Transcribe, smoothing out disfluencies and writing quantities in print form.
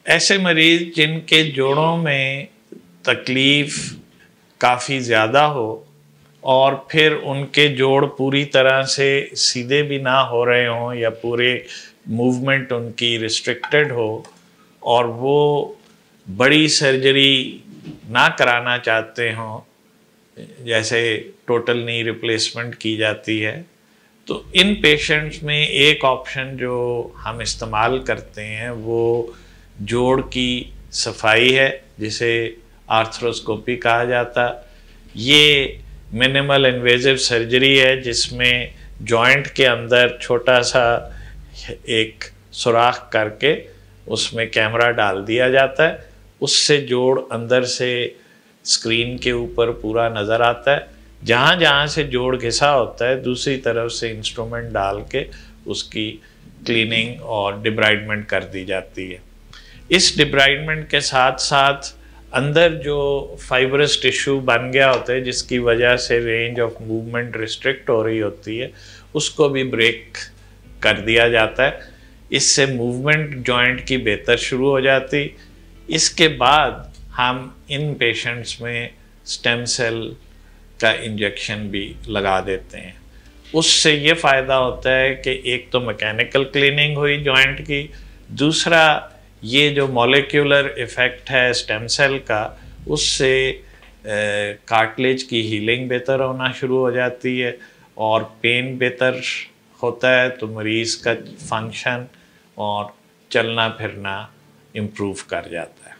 ऐसे मरीज जिनके जोड़ों में तकलीफ़ काफ़ी ज़्यादा हो और फिर उनके जोड़ पूरी तरह से सीधे भी ना हो रहे हों या पूरे मूवमेंट उनकी रिस्ट्रिक्टेड हो और वो बड़ी सर्जरी ना कराना चाहते हों, जैसे टोटल नी रिप्लेसमेंट की जाती है, तो इन पेशेंट्स में एक ऑप्शन जो हम इस्तेमाल करते हैं वो जोड़ की सफाई है, जिसे आर्थ्रोस्कोपी कहा जाता। ये मिनिमल इन्वेजिव सर्जरी है जिसमें जॉइंट के अंदर छोटा सा एक सुराख करके उसमें कैमरा डाल दिया जाता है, उससे जोड़ अंदर से स्क्रीन के ऊपर पूरा नज़र आता है। जहाँ जहाँ से जोड़ घिसा होता है दूसरी तरफ से इंस्ट्रूमेंट डाल के उसकी क्लीनिंग और डिब्राइडमेंट कर दी जाती है। इस डिब्राइडमेंट के साथ साथ अंदर जो फाइब्रस टिश्यू बन गया होता है जिसकी वजह से रेंज ऑफ मूवमेंट रिस्ट्रिक्ट हो रही होती है, उसको भी ब्रेक कर दिया जाता है। इससे मूवमेंट जॉइंट की बेहतर शुरू हो जाती। इसके बाद हम इन पेशेंट्स में स्टेम सेल का इंजेक्शन भी लगा देते हैं। उससे ये फ़ायदा होता है कि एक तो मैकेनिकल क्लीनिंग हुई जॉइंट की, दूसरा ये जो मॉलिक्यूलर इफ़ेक्ट है स्टेम सेल का, उससे कार्टिलेज की हीलिंग बेहतर होना शुरू हो जाती है और पेन बेहतर होता है, तो मरीज़ का फंक्शन और चलना फिरना इम्प्रूव कर जाता है।